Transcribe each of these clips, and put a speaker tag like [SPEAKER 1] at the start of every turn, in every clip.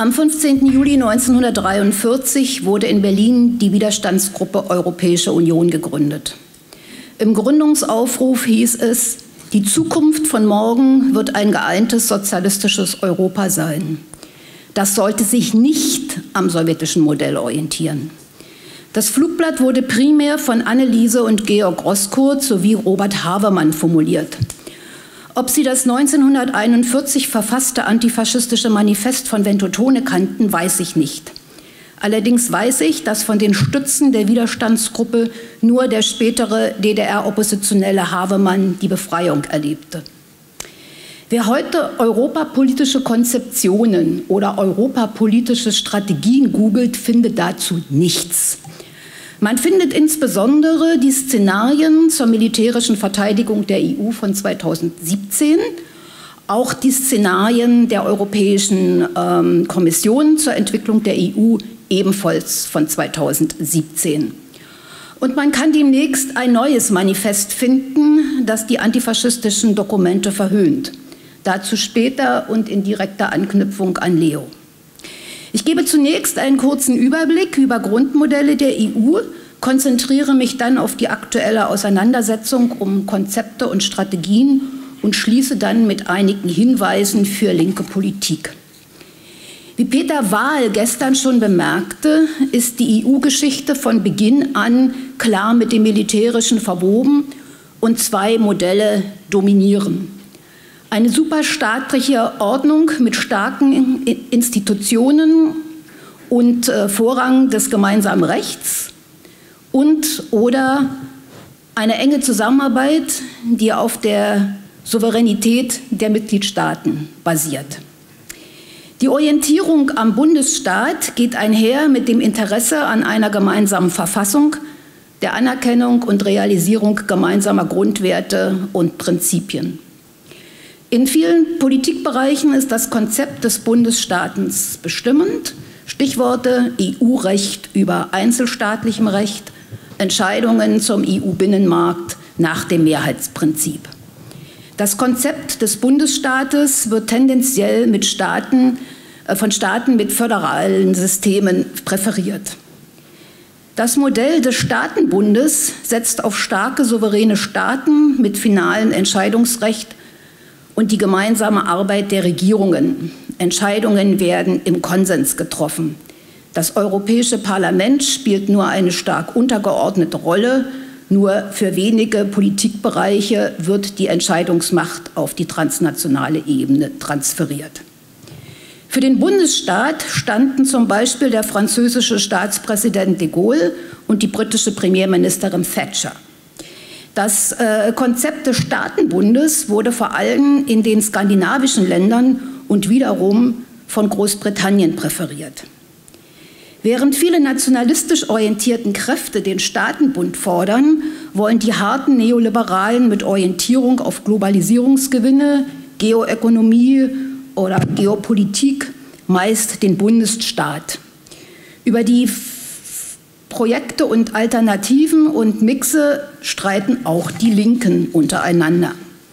[SPEAKER 1] Am 15. Juli 1943 wurde in Berlin die Widerstandsgruppe Europäische Union gegründet. Im Gründungsaufruf hieß es: Die Zukunft von morgen wird ein geeintes sozialistisches Europa sein. Das sollte sich nicht am sowjetischen Modell orientieren. Das Flugblatt wurde primär von Anneliese und Georg Roskurt sowie Robert Havemann formuliert. Ob Sie das 1941 verfasste antifaschistische Manifest von Ventotene kannten, weiß ich nicht. Allerdings weiß ich, dass von den Stützen der Widerstandsgruppe nur der spätere DDR-Oppositionelle Havemann die Befreiung erlebte. Wer heute europapolitische Konzeptionen oder europapolitische Strategien googelt, findet dazu nichts. Man findet insbesondere die Szenarien zur militärischen Verteidigung der EU von 2017, auch die Szenarien der Europäischen Kommission zur Entwicklung der EU ebenfalls von 2017. Und man kann demnächst ein neues Manifest finden, das die antifaschistischen Dokumente verhöhnt. Dazu später und in direkter Anknüpfung an Leo. Ich gebe zunächst einen kurzen Überblick über Grundmodelle der EU, konzentriere mich dann auf die aktuelle Auseinandersetzung um Konzepte und Strategien und schließe dann mit einigen Hinweisen für linke Politik. Wie Peter Wahl gestern schon bemerkte, ist die EU-Geschichte von Beginn an klar mit dem Militärischen verwoben und zwei Modelle dominieren. Eine superstaatliche Ordnung mit starken Institutionen und Vorrang des gemeinsamen Rechts oder eine enge Zusammenarbeit, die auf der Souveränität der Mitgliedstaaten basiert. Die Orientierung am Bundesstaat geht einher mit dem Interesse an einer gemeinsamen Verfassung, der Anerkennung und Realisierung gemeinsamer Grundwerte und Prinzipien. In vielen Politikbereichen ist das Konzept des Bundesstaatens bestimmend. Stichworte: EU-Recht über einzelstaatlichem Recht, Entscheidungen zum EU-Binnenmarkt nach dem Mehrheitsprinzip. Das Konzept des Bundesstaates wird tendenziell von Staaten mit föderalen Systemen präferiert. Das Modell des Staatenbundes setzt auf starke souveräne Staaten mit finalem Entscheidungsrecht und die gemeinsame Arbeit der Regierungen. Entscheidungen werden im Konsens getroffen. Das Europäische Parlament spielt nur eine stark untergeordnete Rolle. Nur für wenige Politikbereiche wird die Entscheidungsmacht auf die transnationale Ebene transferiert. Für den Bundesstaat standen zum Beispiel der französische Staatspräsident de Gaulle und die britische Premierministerin Thatcher. Das Konzept des Staatenbundes wurde vor allem in den skandinavischen Ländern und wiederum von Großbritannien präferiert. Während viele nationalistisch orientierten Kräfte den Staatenbund fordern, wollen die harten Neoliberalen mit Orientierung auf Globalisierungsgewinne, Geoökonomie oder Geopolitik meist den Bundesstaat. Über die Projekte und Alternativen und Mixe streiten auch die Linken untereinander.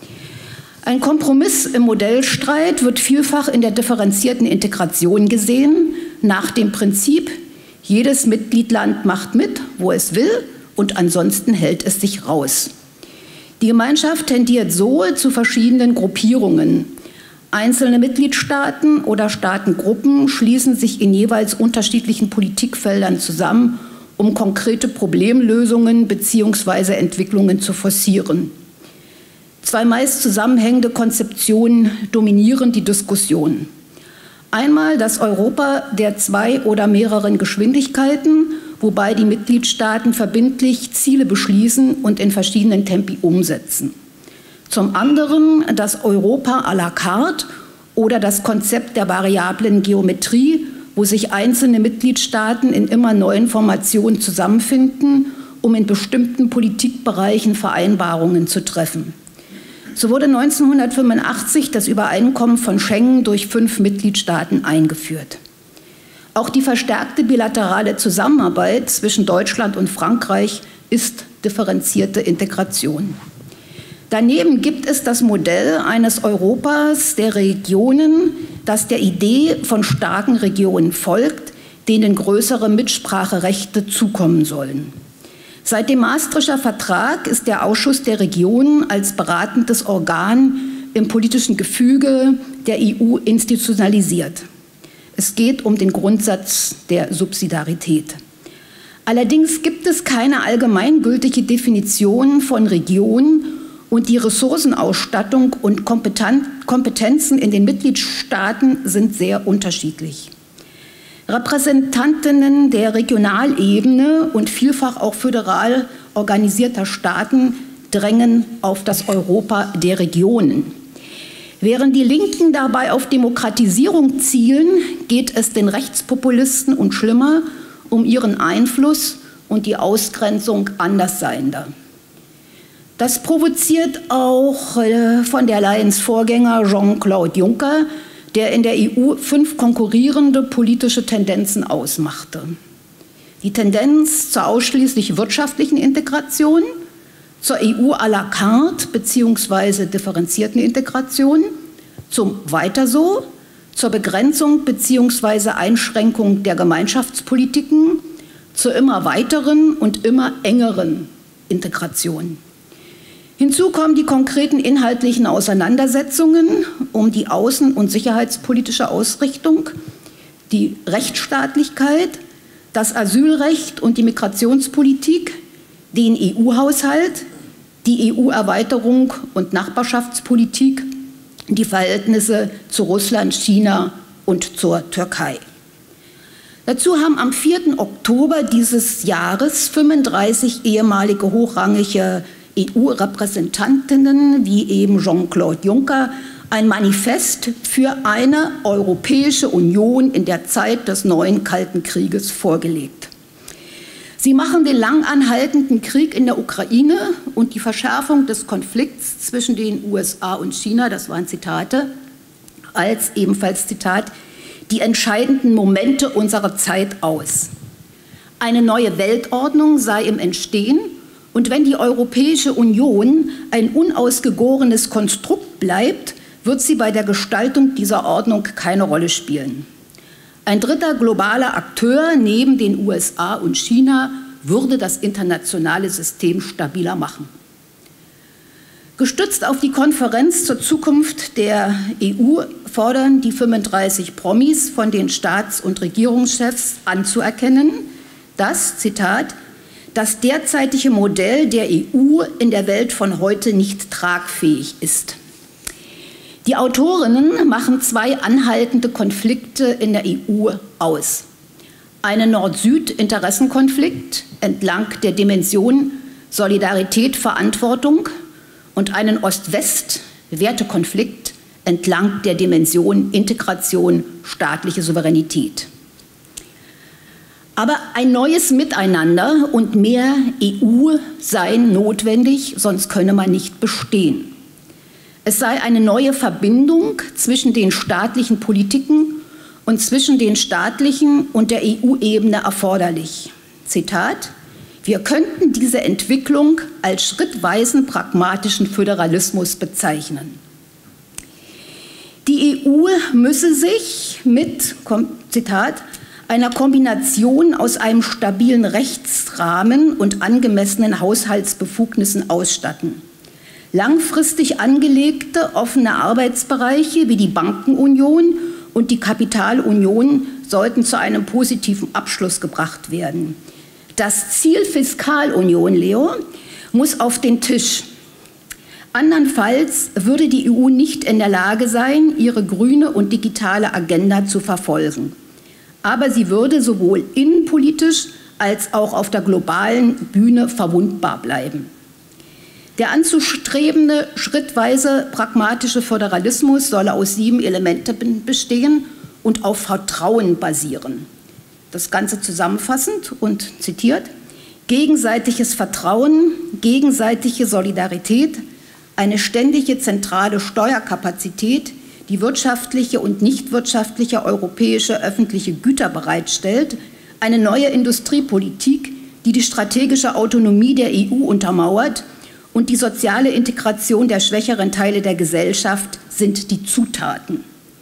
[SPEAKER 1] Ein Kompromiss im Modellstreit wird vielfach in der differenzierten Integration gesehen, nach dem Prinzip: Jedes Mitgliedsland macht mit, wo es will, und ansonsten hält es sich raus. Die Gemeinschaft tendiert so zu verschiedenen Gruppierungen. Einzelne Mitgliedstaaten oder Staatengruppen schließen sich in jeweils unterschiedlichen Politikfeldern zusammen, um konkrete Problemlösungen bzw. Entwicklungen zu forcieren. Zwei meist zusammenhängende Konzeptionen dominieren die Diskussion. Einmal das Europa der zwei oder mehreren Geschwindigkeiten, wobei die Mitgliedstaaten verbindlich Ziele beschließen und in verschiedenen Tempi umsetzen. Zum anderen das Europa à la carte oder das Konzept der variablen Geometrie, wo sich einzelne Mitgliedstaaten in immer neuen Formationen zusammenfinden, um in bestimmten Politikbereichen Vereinbarungen zu treffen. So wurde 1985 das Übereinkommen von Schengen durch 5 Mitgliedstaaten eingeführt. Auch die verstärkte bilaterale Zusammenarbeit zwischen Deutschland und Frankreich ist differenzierte Integration. Daneben gibt es das Modell eines Europas der Regionen, das der Idee von starken Regionen folgt, denen größere Mitspracherechte zukommen sollen. Seit dem Maastrichter Vertrag ist der Ausschuss der Regionen als beratendes Organ im politischen Gefüge der EU institutionalisiert. Es geht um den Grundsatz der Subsidiarität. Allerdings gibt es keine allgemeingültige Definition von Regionen und die Ressourcenausstattung und Kompetenzen in den Mitgliedstaaten sind sehr unterschiedlich. Repräsentantinnen der Regionalebene und vielfach auch föderal organisierter Staaten drängen auf das Europa der Regionen. Während die Linken dabei auf Demokratisierung zielen, geht es den Rechtspopulisten und schlimmer um ihren Einfluss und die Ausgrenzung Andersseiender. Das provoziert auch von der Leyens Vorgänger Jean-Claude Juncker, der in der EU 5 konkurrierende politische Tendenzen ausmachte. Die Tendenz zur ausschließlich wirtschaftlichen Integration, zur EU à la carte bzw. differenzierten Integration, zum Weiter so, zur Begrenzung bzw. Einschränkung der Gemeinschaftspolitiken, zur immer weiteren und immer engeren Integration. Hinzu kommen die konkreten inhaltlichen Auseinandersetzungen um die außen- und sicherheitspolitische Ausrichtung, die Rechtsstaatlichkeit, das Asylrecht und die Migrationspolitik, den EU-Haushalt, die EU-Erweiterung und Nachbarschaftspolitik, die Verhältnisse zu Russland, China und zur Türkei. Dazu haben am 4. Oktober dieses Jahres 35 ehemalige hochrangige EU-Repräsentantinnen, wie eben Jean-Claude Juncker, ein Manifest für eine Europäische Union in der Zeit des neuen Kalten Krieges vorgelegt. Sie machen den lang anhaltenden Krieg in der Ukraine und die Verschärfung des Konflikts zwischen den USA und China, das waren Zitate, als ebenfalls Zitat, die entscheidenden Momente unserer Zeit aus. Eine neue Weltordnung sei im Entstehen und wenn die Europäische Union ein unausgegorenes Konstrukt bleibt, wird sie bei der Gestaltung dieser Ordnung keine Rolle spielen. Ein dritter globaler Akteur neben den USA und China würde das internationale System stabiler machen. Gestützt auf die Konferenz zur Zukunft der EU fordern die 35 Promis von den Staats- und Regierungschefs anzuerkennen, dass, Zitat, das derzeitige Modell der EU in der Welt von heute nicht tragfähig ist. Die Autorinnen machen 2 anhaltende Konflikte in der EU aus. Einen Nord-Süd-Interessenkonflikt entlang der Dimension Solidarität, Verantwortung und einen Ost-West-Wertekonflikt entlang der Dimension Integration, staatliche Souveränität. Aber ein neues Miteinander und mehr EU seien notwendig, sonst könne man nicht bestehen. Es sei eine neue Verbindung zwischen den staatlichen Politiken und zwischen den staatlichen und der EU-Ebene erforderlich. Zitat: Wir könnten diese Entwicklung als schrittweisen pragmatischen Föderalismus bezeichnen. Die EU müsse sich mit, Zitat, einer Kombination aus einem stabilen Rechtsrahmen und angemessenen Haushaltsbefugnissen ausstatten. Langfristig angelegte offene Arbeitsbereiche wie die Bankenunion und die Kapitalunion sollten zu einem positiven Abschluss gebracht werden. Das Ziel Fiskalunion, Leo, muss auf den Tisch. Andernfalls würde die EU nicht in der Lage sein, ihre grüne und digitale Agenda zu verfolgen. Aber sie würde sowohl innenpolitisch als auch auf der globalen Bühne verwundbar bleiben. Der anzustrebende schrittweise pragmatische Föderalismus solle aus 7 Elementen bestehen und auf Vertrauen basieren. Das Ganze zusammenfassend und zitiert: gegenseitiges Vertrauen, gegenseitige Solidarität, eine ständige zentrale Steuerkapazität, die wirtschaftliche und nicht wirtschaftliche europäische öffentliche Güter bereitstellt, eine neue Industriepolitik, die die strategische Autonomie der EU untermauert, und die soziale Integration der schwächeren Teile der Gesellschaft sind die Zutaten.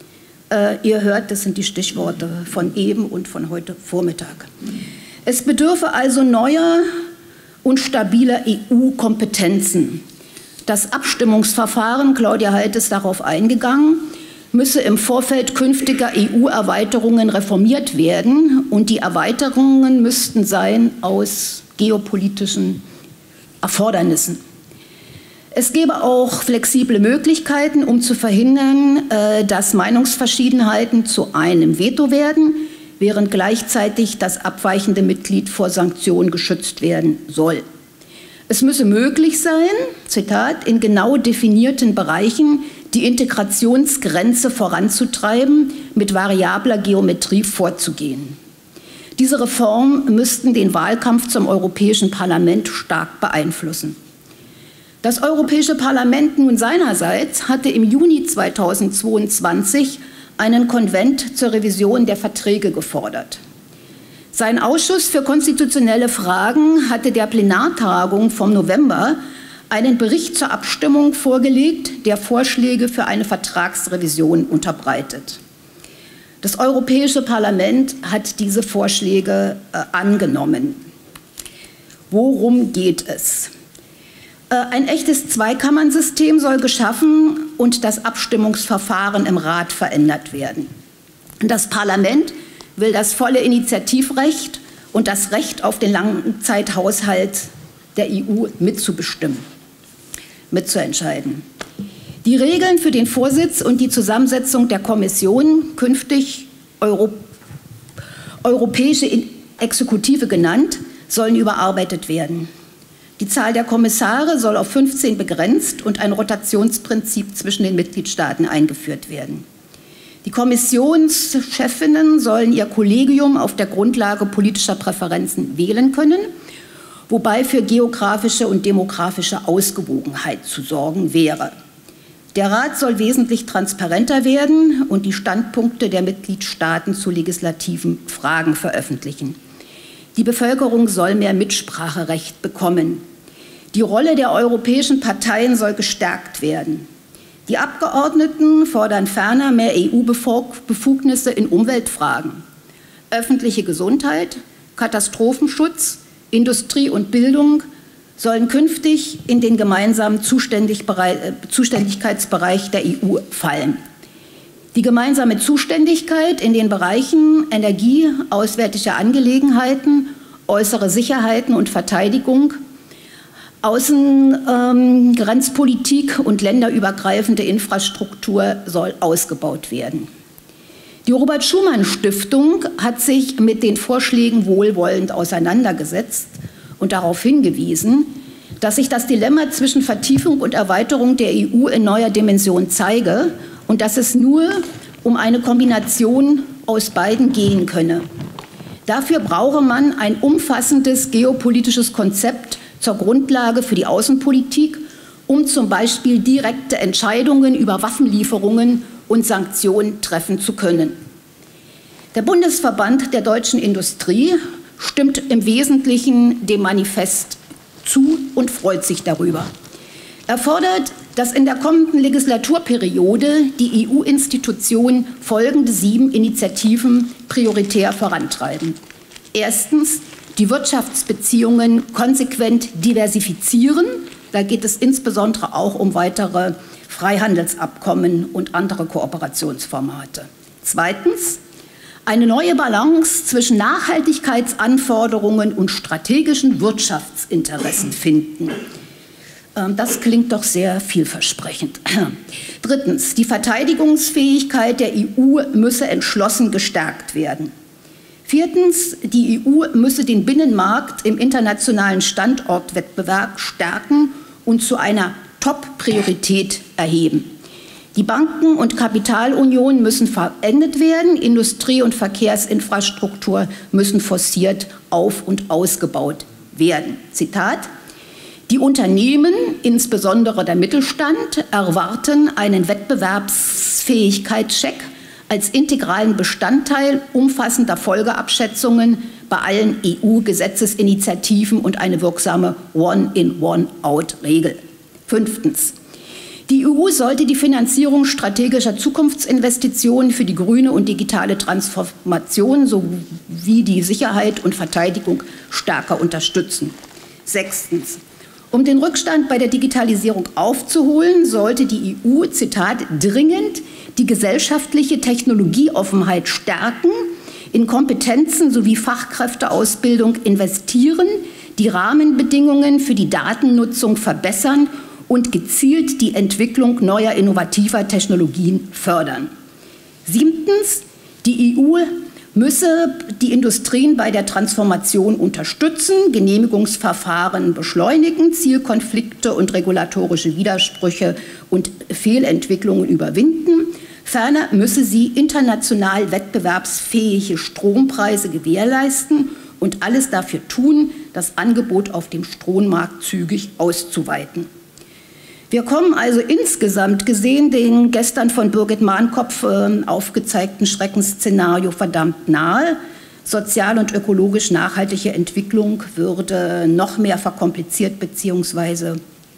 [SPEAKER 1] Ihr hört, das sind die Stichworte von eben und von heute Vormittag. Es bedürfe also neuer und stabiler EU-Kompetenzen. Das Abstimmungsverfahren, Claudia Heidt ist darauf eingegangen, müsse im Vorfeld künftiger EU-Erweiterungen reformiert werden und die Erweiterungen müssten sein aus geopolitischen Erfordernissen. Es gäbe auch flexible Möglichkeiten, um zu verhindern, dass Meinungsverschiedenheiten zu einem Veto werden, während gleichzeitig das abweichende Mitglied vor Sanktionen geschützt werden soll. Es müsse möglich sein, Zitat, in genau definierten Bereichen die Integrationsgrenze voranzutreiben, mit variabler Geometrie vorzugehen. Diese Reformen müssten den Wahlkampf zum Europäischen Parlament stark beeinflussen. Das Europäische Parlament nun seinerseits hatte im Juni 2022 einen Konvent zur Revision der Verträge gefordert. Sein Ausschuss für konstitutionelle Fragen hatte der Plenartagung vom November einen Bericht zur Abstimmung vorgelegt, der Vorschläge für eine Vertragsrevision unterbreitet. Das Europäische Parlament hat diese Vorschläge angenommen. Worum geht es? Ein echtes Zweikammernsystem soll geschaffen und das Abstimmungsverfahren im Rat verändert werden. Das Parlament will das volle Initiativrecht und das Recht auf den Langzeithaushalt der EU mitzuentscheiden. Die Regeln für den Vorsitz und die Zusammensetzung der Kommission, künftig Europäische Exekutive genannt, sollen überarbeitet werden. Die Zahl der Kommissare soll auf 15 begrenzt und ein Rotationsprinzip zwischen den Mitgliedstaaten eingeführt werden. Die Kommissionschefinnen sollen ihr Kollegium auf der Grundlage politischer Präferenzen wählen können, wobei für geografische und demografische Ausgewogenheit zu sorgen wäre. Der Rat soll wesentlich transparenter werden und die Standpunkte der Mitgliedstaaten zu legislativen Fragen veröffentlichen. Die Bevölkerung soll mehr Mitspracherecht bekommen. Die Rolle der europäischen Parteien soll gestärkt werden. Die Abgeordneten fordern ferner mehr EU-Befugnisse in Umweltfragen. Öffentliche Gesundheit, Katastrophenschutz, Industrie und Bildung sollen künftig in den gemeinsamen Zuständigkeitsbereich der EU fallen. Die gemeinsame Zuständigkeit in den Bereichen Energie, auswärtige Angelegenheiten, äußere Sicherheiten und Verteidigung, Außengrenzpolitik und länderübergreifende Infrastruktur soll ausgebaut werden. Die Robert-Schuman-Stiftung hat sich mit den Vorschlägen wohlwollend auseinandergesetzt und darauf hingewiesen, dass sich das Dilemma zwischen Vertiefung und Erweiterung der EU in neuer Dimension zeige und dass es nur um eine Kombination aus beiden gehen könne. Dafür brauche man ein umfassendes geopolitisches Konzept zur Grundlage für die Außenpolitik, um zum Beispiel direkte Entscheidungen über Waffenlieferungen und Sanktionen treffen zu können. Der Bundesverband der deutschen Industrie stimmt im Wesentlichen dem Manifest zu und freut sich darüber. Er fordert, dass in der kommenden Legislaturperiode die EU-Institutionen folgende 7 Initiativen prioritär vorantreiben. Erstens, die Wirtschaftsbeziehungen konsequent diversifizieren. Da geht es insbesondere auch um weitere Freihandelsabkommen und andere Kooperationsformate. Zweitens, eine neue Balance zwischen Nachhaltigkeitsanforderungen und strategischen Wirtschaftsinteressen finden. Das klingt doch sehr vielversprechend. Drittens, die Verteidigungsfähigkeit der EU müsse entschlossen gestärkt werden. Viertens, die EU müsse den Binnenmarkt im internationalen Standortwettbewerb stärken und zu einer Top-Priorität erheben. Die Banken- und Kapitalunion müssen vollendet werden, Industrie- und Verkehrsinfrastruktur müssen forciert auf- und ausgebaut werden. Zitat: Die Unternehmen, insbesondere der Mittelstand, erwarten einen Wettbewerbsfähigkeitscheck als integralen Bestandteil umfassender Folgeabschätzungen bei allen EU-Gesetzesinitiativen und eine wirksame One-in, One-out-Regel. Fünftens. Die EU sollte die Finanzierung strategischer Zukunftsinvestitionen für die grüne und digitale Transformation sowie die Sicherheit und Verteidigung stärker unterstützen. 6. Um den Rückstand bei der Digitalisierung aufzuholen, sollte die EU, Zitat, dringend die gesellschaftliche Technologieoffenheit stärken, in Kompetenzen sowie Fachkräfteausbildung investieren, die Rahmenbedingungen für die Datennutzung verbessern und gezielt die Entwicklung neuer innovativer Technologien fördern. 7. Die EU müsse die Industrien bei der Transformation unterstützen, Genehmigungsverfahren beschleunigen, Zielkonflikte und regulatorische Widersprüche und Fehlentwicklungen überwinden. Ferner müsse sie international wettbewerbsfähige Strompreise gewährleisten und alles dafür tun, das Angebot auf dem Strommarkt zügig auszuweiten. Wir kommen also insgesamt gesehen den gestern von Birgit Mahnkopf aufgezeigten Schreckensszenario verdammt nahe. Sozial und ökologisch nachhaltige Entwicklung würde noch mehr verkompliziert bzw.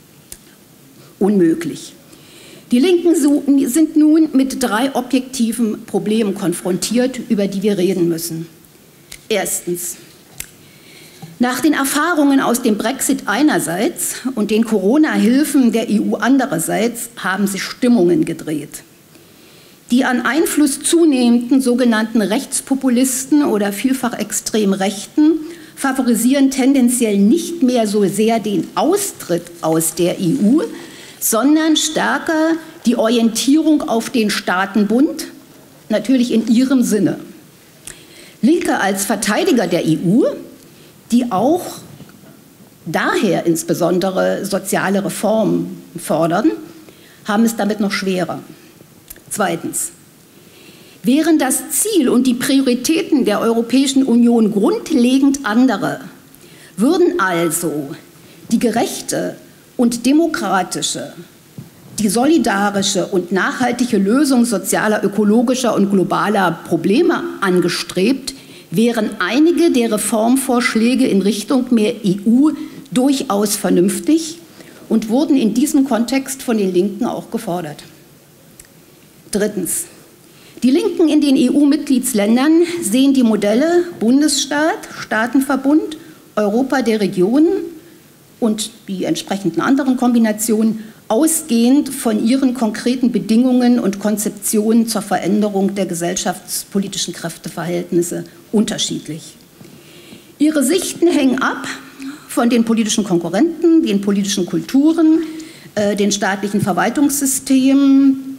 [SPEAKER 1] unmöglich. Die Linken sind nun mit 3 objektiven Problemen konfrontiert, über die wir reden müssen. Erstens. Nach den Erfahrungen aus dem Brexit einerseits und den Corona-Hilfen der EU andererseits haben sich Stimmungen gedreht. Die an Einfluss zunehmenden sogenannten Rechtspopulisten oder vielfach extrem Rechten favorisieren tendenziell nicht mehr so sehr den Austritt aus der EU, sondern stärker die Orientierung auf den Staatenbund, natürlich in ihrem Sinne. Linke als Verteidiger der EU, die auch daher insbesondere soziale Reformen fordern, haben es damit noch schwerer. Zweitens. Wären das Ziel und die Prioritäten der Europäischen Union grundlegend andere, würden also die gerechte und demokratische, die solidarische und nachhaltige Lösung sozialer, ökologischer und globaler Probleme angestrebt, wären einige der Reformvorschläge in Richtung mehr EU durchaus vernünftig und wurden in diesem Kontext von den Linken auch gefordert. Drittens. Die Linken in den EU-Mitgliedsländern sehen die Modelle Bundesstaat, Staatenverbund, Europa der Regionen und die entsprechenden anderen Kombinationen ausgehend von ihren konkreten Bedingungen und Konzeptionen zur Veränderung der gesellschaftspolitischen Kräfteverhältnisse unterschiedlich. Ihre Sichten hängen ab von den politischen Konkurrenten, den politischen Kulturen, den staatlichen Verwaltungssystemen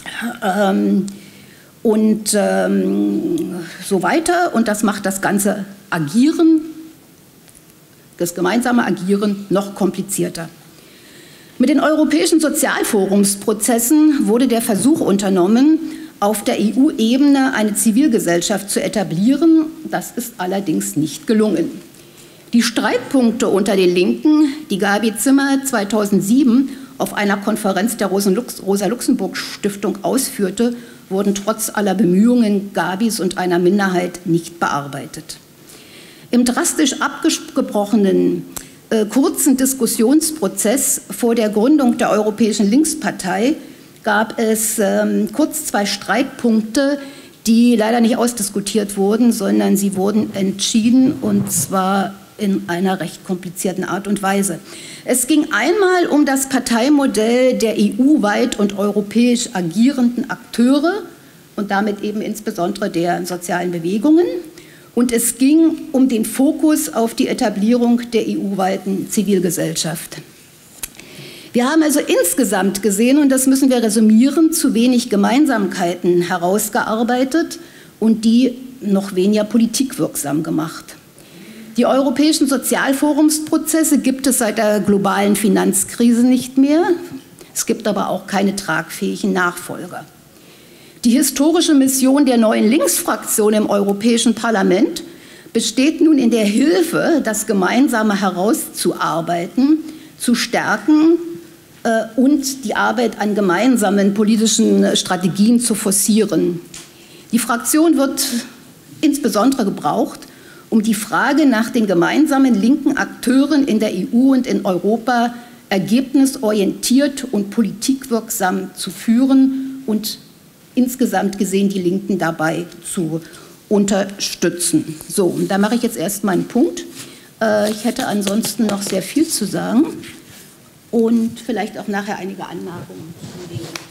[SPEAKER 1] und so weiter. Und das macht das ganze Agieren, das gemeinsame Agieren noch komplizierter. Mit den europäischen Sozialforumsprozessen wurde der Versuch unternommen, auf der EU-Ebene eine Zivilgesellschaft zu etablieren. Das ist allerdings nicht gelungen. Die Streitpunkte unter den Linken, die Gabi Zimmer 2007 auf einer Konferenz der Rosa-Luxemburg-Stiftung ausführte, wurden trotz aller Bemühungen Gabis und einer Minderheit nicht bearbeitet. Im drastisch abgebrochenen kurzen Diskussionsprozess vor der Gründung der Europäischen Linkspartei gab es kurz 2 Streitpunkte, die leider nicht ausdiskutiert wurden, sondern sie wurden entschieden, und zwar in einer recht komplizierten Art und Weise. Es ging einmal um das Parteimodell der EU-weit und europäisch agierenden Akteure und damit eben insbesondere der sozialen Bewegungen. Und es ging um den Fokus auf die Etablierung der EU-weiten Zivilgesellschaft. Wir haben also insgesamt gesehen, und das müssen wir resümieren, zu wenig Gemeinsamkeiten herausgearbeitet und die noch weniger politikwirksam gemacht. Die europäischen Sozialforumsprozesse gibt es seit der globalen Finanzkrise nicht mehr. Es gibt aber auch keine tragfähigen Nachfolger. Die historische Mission der neuen Linksfraktion im Europäischen Parlament besteht nun in der Hilfe, das Gemeinsame herauszuarbeiten, zu stärken und die Arbeit an gemeinsamen politischen Strategien zu forcieren. Die Fraktion wird insbesondere gebraucht, um die Frage nach den gemeinsamen linken Akteuren in der EU und in Europa ergebnisorientiert und politikwirksam zu führen und insgesamt gesehen die Linken dabei zu unterstützen. So, und da mache ich jetzt erstmal einen Punkt. Ich hätte ansonsten noch sehr viel zu sagen und vielleicht auch nachher einige Anmerkungen zu den